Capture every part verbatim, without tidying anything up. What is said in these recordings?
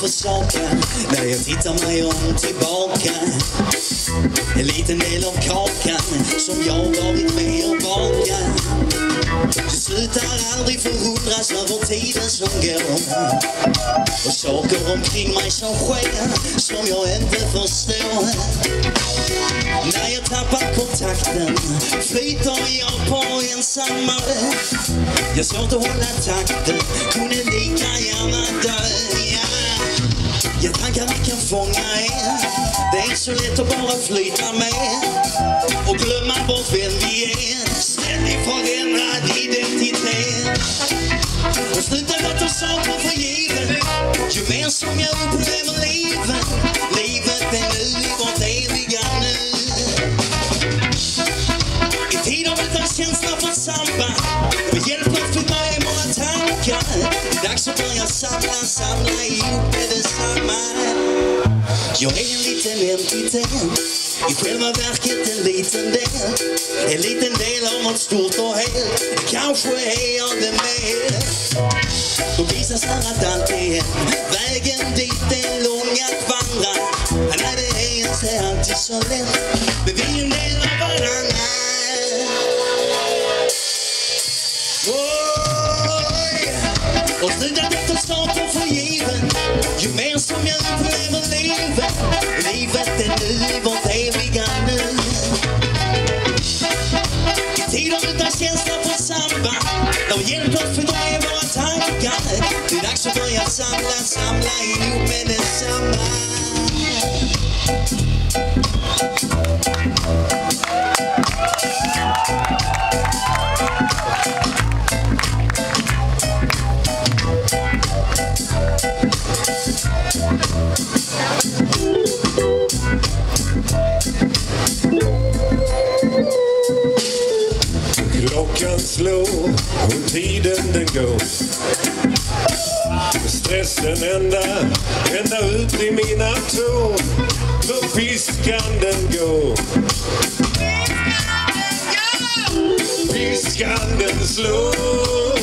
försaka när jag tittar mig om tillbaka. En liten del av kakan som jag varit med och baka. Det slutar aldrig förundras över tiden som går. Och saker omkring mig som sker som jag inte förstår. När jag tappar kontakten flyter jag på ensammare. Jag svårt att hålla takten, kunde lika gärna dö. Yeah. Jag tankar vi kan fånga er. Det är så lätt att bara flyta med och glömma bort vem vi är. Ständigt förändrad identitet och sluta låta saker för givet. Ju mer som jag upplever livet, livet är nu i vårt eviga nu. I tider utan känsla för samband och hjälper för mig våra tankar. Dags att börja samla, samla ihop med detsamma. Jag är en liten entitet, i själva verket en liten del. En liten del av något stort och helt, kanske är jag det med. Och visar sig att allt är vägen dit är lång att vandra. Nej, det är inte alltid så lätt, men vi är en del av varandra. Och sluta detta saker för given. Ju mer som jag upplever livet, livet är nu i vårt eviga nu. I tider utan känsla för samband, de hjälper oss för de är våra tankar. Det är dags att börja samla, samla ihop med detsamma. Klockan slår och tiden den går. Stressen ända, ända ut i mina tår. Då piskan den går. Piskan den slår.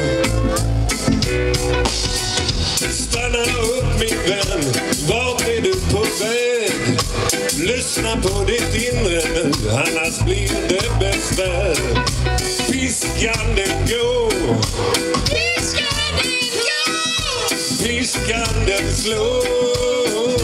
Stanna upp min vän, vart är du på väg? Lyssna på ditt inre nu, annars blir det besvär. Piskan den går. Piskan den går. Piskan den slår.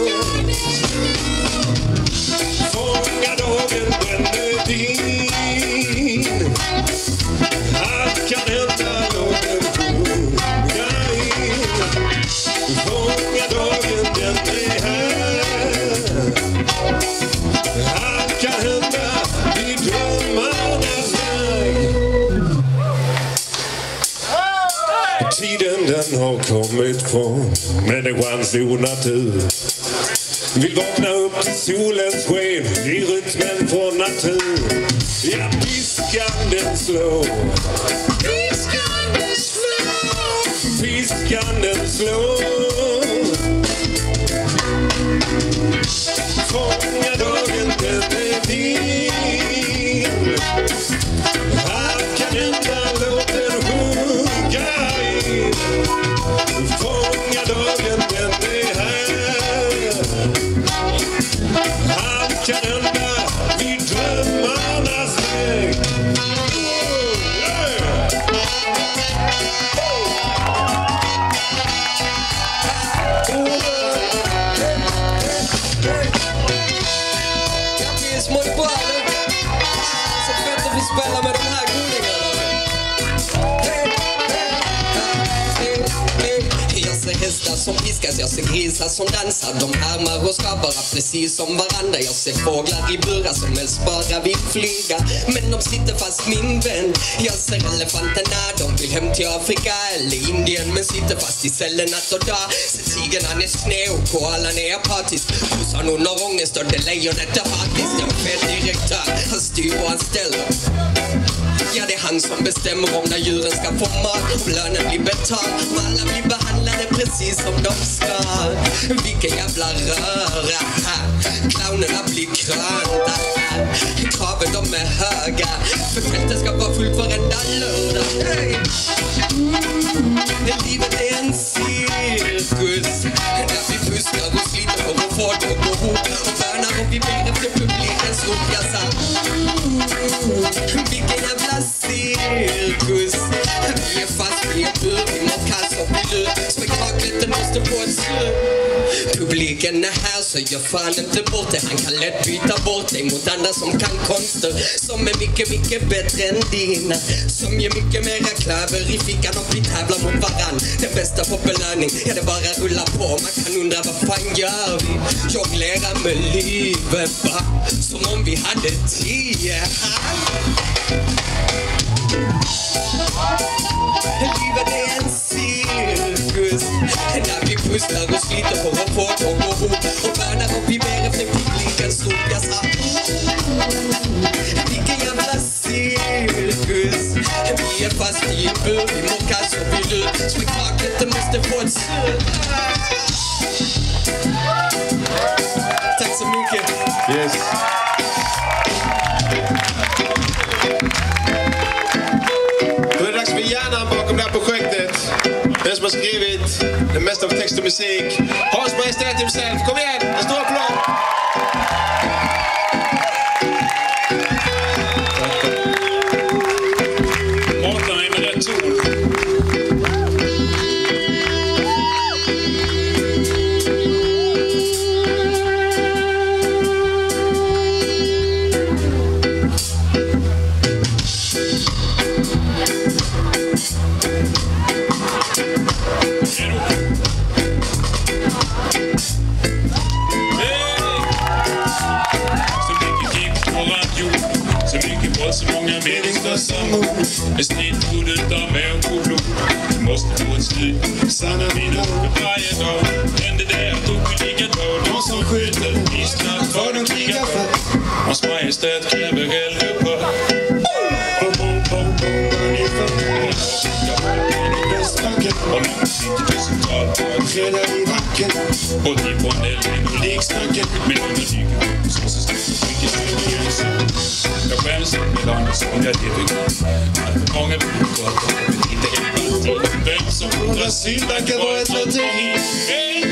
Fånga dagen, den är din. Allt kan hända, låt den sjunga in. Fånga dagen, den är här. Allt kan hända i drömmarnas väg. Tiden den har kommit från människans onatur. Vill vakna upp till solens sken i rytmen från natur. Ja, piskan den slår. Piskan den slår. Piskan den slår. Fånga dagen, den är din. Allt kan hända, låt den sjunga in. Fånga dagen, den är här. Allt kan hända vid drömmarnas väg. Spela med de här godingarna. Jag ser hästar som piskas, jag ser grisar som dansar. De härmar och ska vara precis som varandra. Jag ser fåglar i burar som helst bara vill flyga, men de sitter fast min vän. Jag ser elefanterna, de vill hem till Afrika eller Indien, men sitter fast i cellen natt och dag. Ser tigern, han är sned och koalan är apatisk. Kossan hon har ångest och det lejonet är hatiskt. Jag är fel direktör, han styr och han ställer. Ja, det är han som bestämmer om när djuren ska få mat och lönen blir betald. Och alla blir behandlade precis som de ska. Vilken jävla röra. Clownerna blir krönta. Kraven de är höga. För fältet ska vara fullt varenda lördag. Hey. Mm. Livet är en cirkus. slut. Spektaklet det måste få ett slut. Publiken är här så gör fan inte bort det. Han kan lätt byta bort dig mot andra som kan konster, som är mycket, mycket bättre än dina, som ger mycket mera klöver i fickan och vi tävlar mot varann. Den bästa på belöning, ja det bara rullar på. Man kan undra vad fan gör vi? Jonglera med livet va? Som om vi hade tio hand. Livet är en cirkus när vi pusslar och sliter på vår fort och går ihop och börnar upp i mer efter publikens rop. Jag sa vilken jävla cirkus. Vi är fast i en bur, vi mockar så vi ut. Spektaklet det måste få ett slut. Tack så mycket. Yes. Då är det dags för hjärnan bakom det här projektet. Den som har skrivit det mesta av text och musik. Hans Majestät himself. Kom igen, en stor applåd. Mata mig med rätt ton. Så många meningslösa mord. Ett snitt blodet av människor. Du måste få ett slut. Sanna mina ord varje dag. Händer det att oskyldiga dör. De som skjuter gisslan för de krigar för. Hans Majestät kräver eldupphör. Bom, bom, bom, bom, man är för. Västbanken. Om man sitter resultat på att träda i backen. Och till på en eld och liksnacken. Men om jag dyker så så stort så mycket större gränser. Jag skäms med landet som jag lever. Allt många blir kvar. Inte empati. Vem som undrar syndar kan vara ett lotteri. Hej!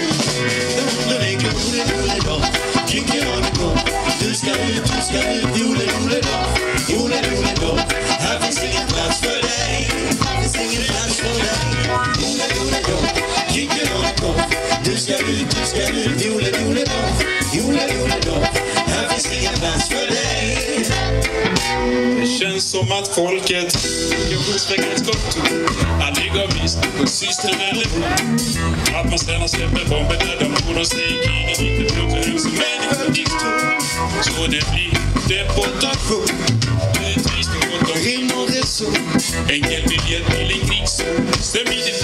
Du ska ut, du ska ut, jule, jule då. Jule, jule då. Här finns ingen plats för dig. Här finns ingen plats för dig. Jule, jule då. Kicker on the golf. Du ska ut, du ska ut, jule, jule då. Jule, jule då. Här finns ingen plats för dig. Det känns som att folket migrationsvägens kontor aldrig har visst på syster eller bror. Att man stannar släpper bomber där de bor och säger krigen inte blodar som människor diktor. Så det blir deportation. Utvisning mot de rim och reson. Enkel biljett till en krigszon. Stäm i det.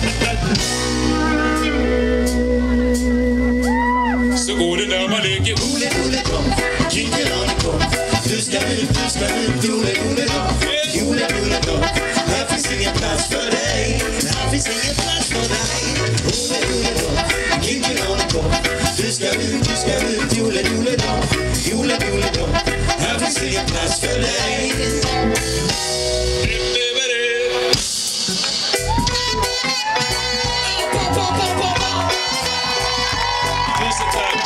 Så går det när man leker. Jule, jule då. Kicker on the golf. Du ska ut, du ska ut, jule, jule då. Jule, jule då. Här finns ingen plats för dig. Här finns ingen plats för dig. Jule, jule då. Kicker on the golf. Du ska ut, du ska ut, jule, jule då. Jule, jule då. Här finns ingen plats för dig. Tusen tack.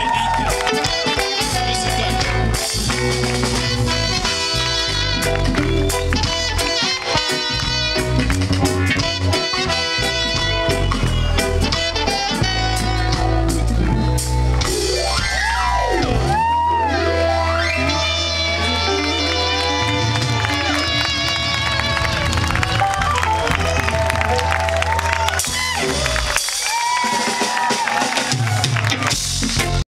Thank you.